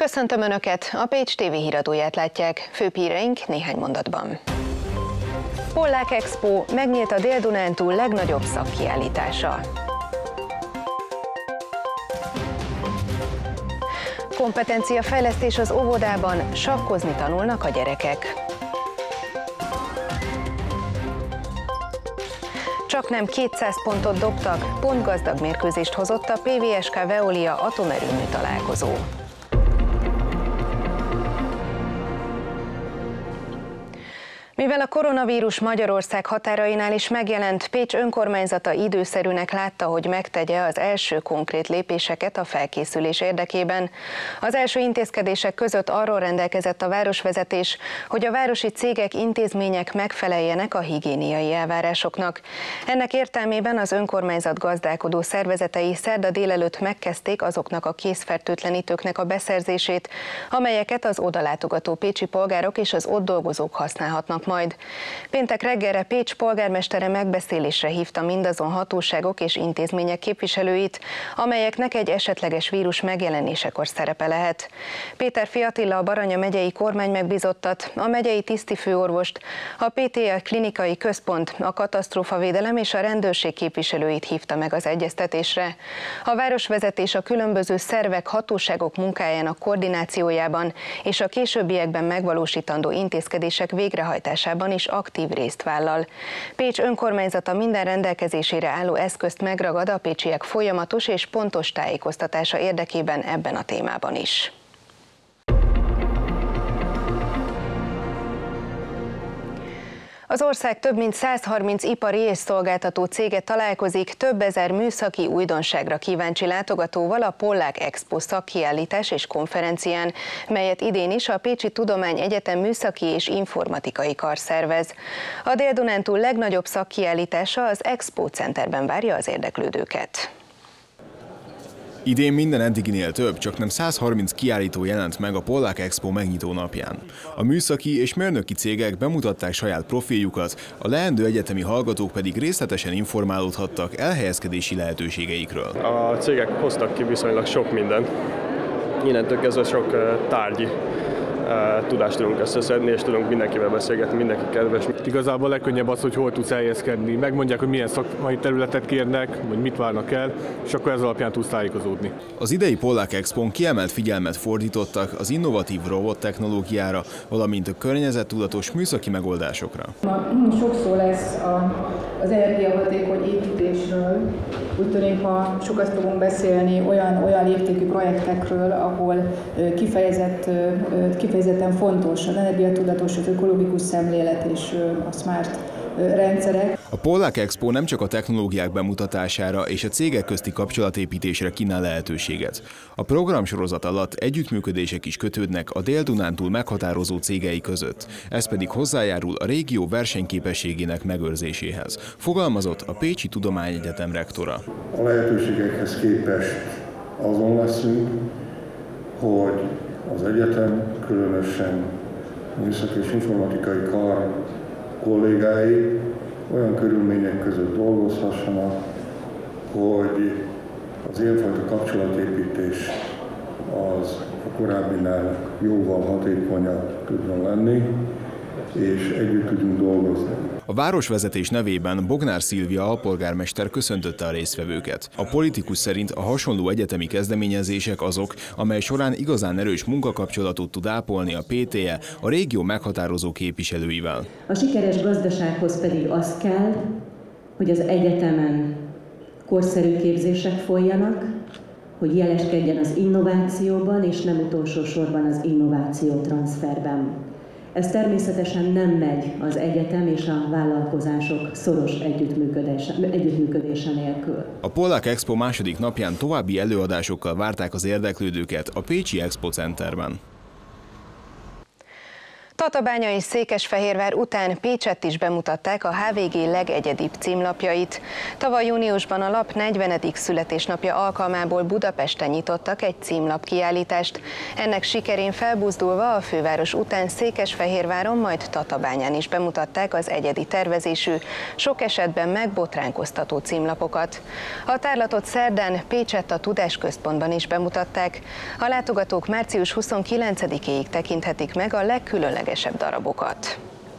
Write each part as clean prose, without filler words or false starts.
Köszöntöm Önöket, a Pécs TV híradóját látják, főbb híreink néhány mondatban. Pollák Expo, megnyílt a Dél-Dunántúl legnagyobb szakkiállítása. Kompetenciafejlesztés az óvodában, sakkozni tanulnak a gyerekek. Csaknem 200 pontot dobtak, pontgazdag mérkőzést hozott a PVSK Veolia atomerőmű találkozó. Mivel a koronavírus Magyarország határainál is megjelent, Pécs önkormányzata időszerűnek látta, hogy megtegye az első konkrét lépéseket a felkészülés érdekében. Az első intézkedések között arról rendelkezett a városvezetés, hogy a városi cégek, intézmények megfeleljenek a higiéniai elvárásoknak. Ennek értelmében az önkormányzat gazdálkodó szervezetei szerda délelőtt megkezdték azoknak a kézfertőtlenítőknek a beszerzését, amelyeket az odalátogató pécsi polgárok és az ott dolgozók használhatnak majd. Péntek reggelre Pécs polgármestere megbeszélésre hívta mindazon hatóságok és intézmények képviselőit, amelyeknek egy esetleges vírus megjelenésekor szerepe lehet. Péterfi Attila, a Baranya megyei kormány megbízottat, a megyei tisztifőorvost, a PTA klinikai központ, a katasztrófavédelem és a rendőrség képviselőit hívta meg az egyeztetésre. A városvezetés a különböző szervek, hatóságok munkájának koordinációjában és a későbbiekben megvalósítandó intézkedések végrehajtásában is aktív részt vállal. Pécs önkormányzata minden rendelkezésére álló eszközt megragad a pécsiek folyamatos és pontos tájékoztatása érdekében ebben a témában is. Az ország több mint 130 ipari és szolgáltató cége találkozik több ezer műszaki újdonságra kíváncsi látogatóval a Pollák Expo szakkiállítás és konferencián, melyet idén is a Pécsi Tudományegyetem műszaki és informatikai kar szervez. A Dél-Dunántúl legnagyobb szakkiállítása az Expo Centerben várja az érdeklődőket. Idén minden eddiginél több, csaknem 130 kiállító jelent meg a Pollák Expo megnyitó napján. A műszaki és mérnöki cégek bemutatták saját profiljukat, a leendő egyetemi hallgatók pedig részletesen informálódhattak elhelyezkedési lehetőségeikről. A cégek hoztak ki viszonylag sok mindent. Innentől kezdve sok tárgyi tudást tudunk összeszedni, és tudunk mindenkivel beszélgetni, mindenki kedves. Igazából a legkönnyebb az, hogy hol tudsz helyezkedni. Megmondják, hogy milyen szakmai területet kérnek, vagy mit várnak el, és akkor ez alapján tudsz tájékozódni. Az idei Pollák Expón kiemelt figyelmet fordítottak az innovatív robot technológiára, valamint a környezettudatos műszaki megoldásokra. Sok szó lesz az energiahatékony építésről. Úgy tűnik, ma sokat fogunk beszélni olyan léptékű projektekről, ahol kifejezetten fontos az energiatudatos, az ökológikus szemlélet és a smart rendszerek. A Pollák Expo nem csak a technológiák bemutatására és a cégek közti kapcsolatépítésre kínál lehetőséget. A programsorozat alatt együttműködések is kötődnek a Dél-Dunántúl meghatározó cégei között, ez pedig hozzájárul a régió versenyképességének megőrzéséhez, fogalmazott a Pécsi Tudományegyetem rektora. A lehetőségekhez képest azon leszünk, hogy az egyetem, különösen műszaki és informatikai kar kollégái olyan körülmények között dolgozhassanak, hogy az ilyenfajta kapcsolatépítés az a korábbinál jóval hatékonyabb tudjon lenni, és együtt tudjunk dolgozni. A városvezetés nevében Bognár Szilvia alpolgármester köszöntötte a résztvevőket. A politikus szerint a hasonló egyetemi kezdeményezések azok, amely során igazán erős munkakapcsolatot tud ápolni a PTE a régió meghatározó képviselőivel. A sikeres gazdasághoz pedig az kell, hogy az egyetemen korszerű képzések folyjanak, hogy jeleskedjen az innovációban, és nem utolsó sorban az innovációtranszferben. Ez természetesen nem megy az egyetem és a vállalkozások szoros együttműködése nélkül. A Pollák Expo második napján további előadásokkal várták az érdeklődőket a Pécsi Expo Centerben. Tatabánya és Székesfehérvár után Pécsett is bemutatták a HVG legegyedibb címlapjait. Tavaly júniusban a lap 40. születésnapja alkalmából Budapesten nyitottak egy címlapkiállítást. Ennek sikerén felbuzdulva a főváros után Székesfehérváron, majd Tatabányán is bemutatták az egyedi tervezésű, sok esetben megbotránkoztató címlapokat. A tárlatot szerdán Pécsett a Tudásközpontban is bemutatták. A látogatók március 29-éig tekinthetik meg a legkülönlegesebb darabokat.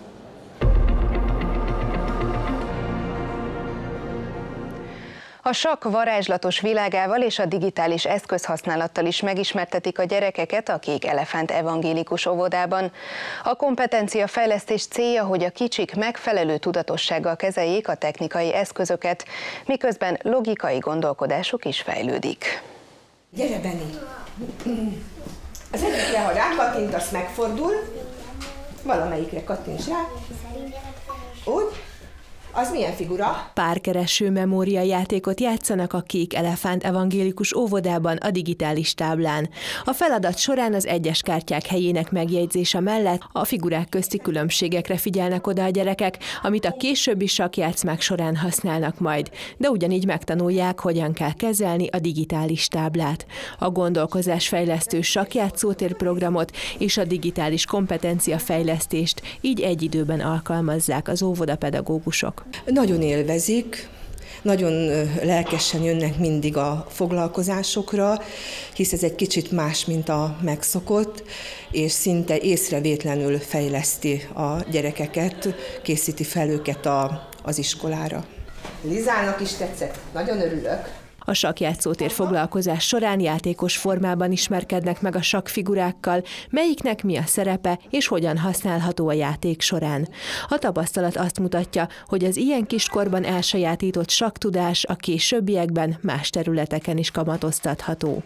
A sakk varázslatos világával és a digitális eszközhasználattal is megismertetik a gyerekeket a Kék Elefánt Evangélikus Óvodában. A kompetenciafejlesztés célja, hogy a kicsik megfelelő tudatossággal kezeljék a technikai eszközöket, miközben logikai gondolkodásuk is fejlődik. Gyere, Benni! Az egyikre, ha rákattintasz, megfordul, valamelyikre kattints rá. Úgy. Az milyen figura? Párkereső memóriajátékot játszanak a Kék Elefánt Evangélikus Óvodában a digitális táblán. A feladat során az egyes kártyák helyének megjegyzése mellett a figurák közti különbségekre figyelnek oda a gyerekek, amit a későbbi sakkjátszmák során használnak majd, de ugyanígy megtanulják, hogyan kell kezelni a digitális táblát. A gondolkozásfejlesztő sakkjátszótér programot és a digitális kompetenciafejlesztést így egy időben alkalmazzák az óvodapedagógusok. Nagyon élvezik, nagyon lelkesen jönnek mindig a foglalkozásokra, hisz ez egy kicsit más, mint a megszokott, és szinte észrevétlenül fejleszti a gyerekeket, készíti fel őket az iskolára. Lizának is tetszett, nagyon örülök. A sakkjátszótér foglalkozás során játékos formában ismerkednek meg a sakkfigurákkal, melyiknek mi a szerepe és hogyan használható a játék során. A tapasztalat azt mutatja, hogy az ilyen kiskorban elsajátított sakktudás a későbbiekben más területeken is kamatoztatható.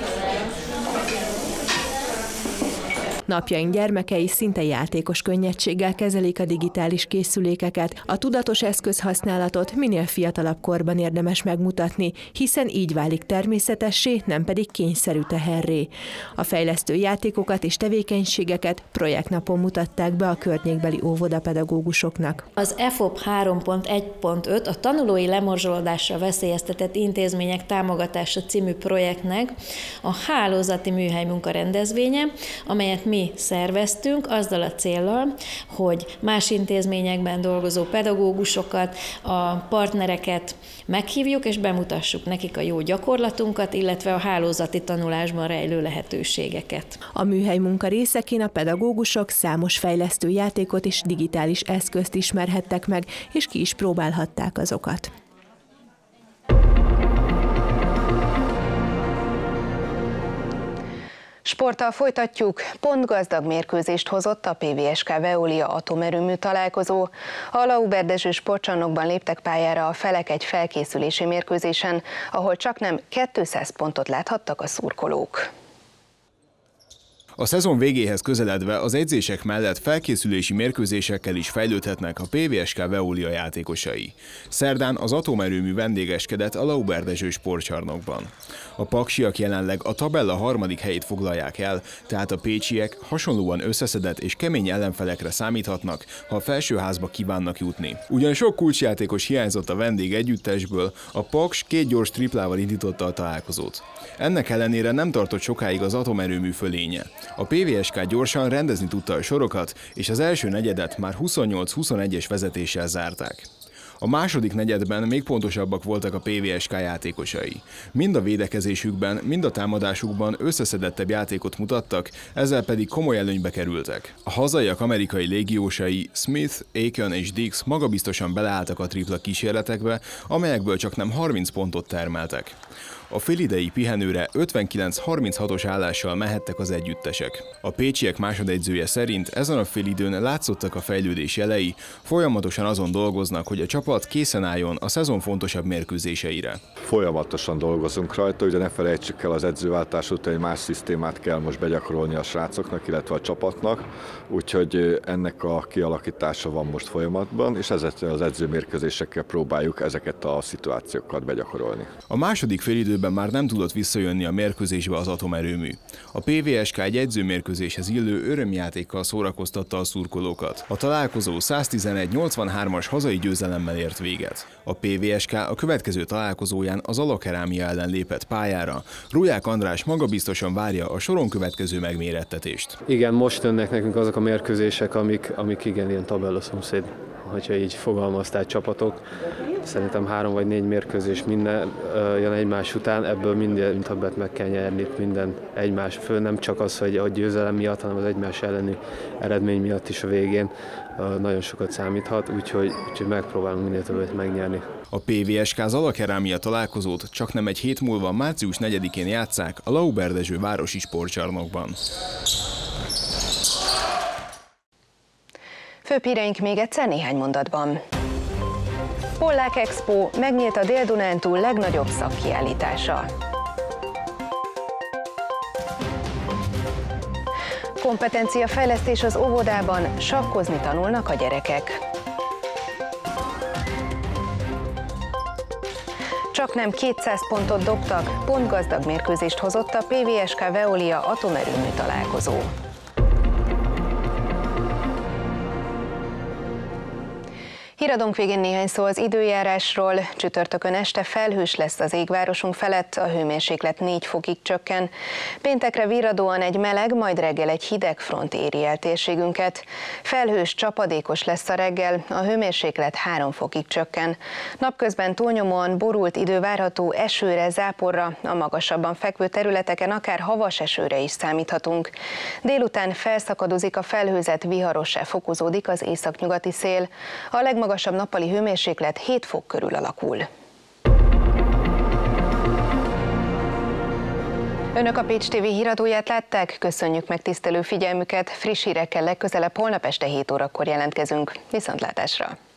Napjaink gyermekei szinte játékos könnyedséggel kezelik a digitális készülékeket. A tudatos eszközhasználatot minél fiatalabb korban érdemes megmutatni, hiszen így válik természetessé, nem pedig kényszerű teherré. A fejlesztő játékokat és tevékenységeket projektnapon mutatták be a környékbeli óvodapedagógusoknak. Az EFOP 3.1.5 a tanulói lemorzsolódásra veszélyeztetett intézmények támogatása című projektnek a hálózati műhelymunka rendezvénye, amelyet mi szerveztünk azzal a céllal, hogy más intézményekben dolgozó pedagógusokat, a partnereket meghívjuk és bemutassuk nekik a jó gyakorlatunkat, illetve a hálózati tanulásban rejlő lehetőségeket. A műhelymunka részeként a pedagógusok számos fejlesztő játékot és digitális eszközt ismerhettek meg, és ki is próbálhatták azokat. Sporttal folytatjuk. Pontgazdag mérkőzést hozott a PVSK Veolia atomerőmű találkozó. A Lauber Dezső sportcsarnokban léptek pályára a felek egy felkészülési mérkőzésen, ahol csaknem 200 pontot láthattak a szurkolók. A szezon végéhez közeledve az edzések mellett felkészülési mérkőzésekkel is fejlődhetnek a PVSK Veolia játékosai. Szerdán az atomerőmű vendégeskedett a Lauber Dezső sportcsarnokban. A paksiak jelenleg a tabella harmadik helyét foglalják el, tehát a pécsiek hasonlóan összeszedett és kemény ellenfelekre számíthatnak, ha a felsőházba kívánnak jutni. Ugyan sok kulcsjátékos hiányzott a vendég együttesből, a Paks 2 gyors triplával indította a találkozót. Ennek ellenére nem tartott sokáig az atomerőmű fölénye. A PVSK gyorsan rendezni tudta a sorokat, és az első negyedet már 28-21-es vezetéssel zárták. A második negyedben még pontosabbak voltak a PVSK játékosai. Mind a védekezésükben, mind a támadásukban összeszedettebb játékot mutattak, ezzel pedig komoly előnybe kerültek. A hazaiak amerikai légiósai Smith, Aiken és Dix magabiztosan beleálltak a tripla kísérletekbe, amelyekből csaknem 30 pontot termeltek. A félidei pihenőre 59-36-os állással mehettek az együttesek. A pécsiek másodedzője szerint ezen a félidőn látszottak a fejlődés jelei, folyamatosan azon dolgoznak, hogy a csapat készen álljon a szezon fontosabb mérkőzéseire. Folyamatosan dolgozunk rajta, ugye ne felejtsük el, az edzőváltás után egy más szisztémát kell most begyakorolni a srácoknak, illetve a csapatnak, úgyhogy ennek a kialakítása van most folyamatban, és ezekkel az edzőmérkőzésekkel próbáljuk ezeket a szituációkat begyakorolni. A második félidőben időben már nem tudott visszajönni a mérkőzésbe az atomerőmű. A PVSK egy edzőmérkőzéshez illő örömjátékkal szórakoztatta a szurkolókat. A találkozó 111-83-as hazai győzelemmel ért véget. A PVSK a következő találkozóján az Alakerámia ellen lépett pályára. Róják András magabiztosan várja a soron következő megmérettetést. Igen, most jönnek nekünk azok a mérkőzések, amik igen, ilyen tabellaszomszéd, hogyha így fogalmaztál csapatok. Szerintem 3 vagy 4 mérkőzés minden jön egymás után, ebből minden többet meg kell nyerni, minden egymás föl, nem csak az, hogy a győzelem miatt, hanem az egymás elleni eredmény miatt is a végén nagyon sokat számíthat, úgyhogy megpróbálunk minél többet megnyerni. A PVSK az Alakerámia találkozót csaknem egy hét múlva március 4-én játsszák a Lauberdezső városi sportcsarnokban. Főbb híreink még egyszer néhány mondatban. Pollák Expo, megnyílt a Dél-Dunántúl legnagyobb szakkiállítása. Kompetenciafejlesztés az óvodában, sakkozni tanulnak a gyerekek. Csaknem 200 pontot dobtak, pontgazdag mérkőzést hozott a PVSK Veolia atomerőmű találkozó. Híradónk végén néhány szó az időjárásról. Csütörtökön este felhős lesz az ég városunk felett, a hőmérséklet 4 fokig csökken. Péntekre virradóan egy meleg, majd reggel egy hideg front éri el térségünket. Felhős, csapadékos lesz a reggel, a hőmérséklet 3 fokig csökken. Napközben túlnyomóan borult idő várható, esőre, záporra, a magasabban fekvő területeken akár havas esőre is számíthatunk. Délután felszakadozik a felhőzet, viharossá fokozódik az északnyugati szél. A legmagasabb nappali hőmérséklet 7 fok körül alakul. Önök a Pécs TV híradóját látták, köszönjük megtisztelő figyelmüket, friss hírekkel legközelebb holnap este 7 órakor jelentkezünk. Viszontlátásra!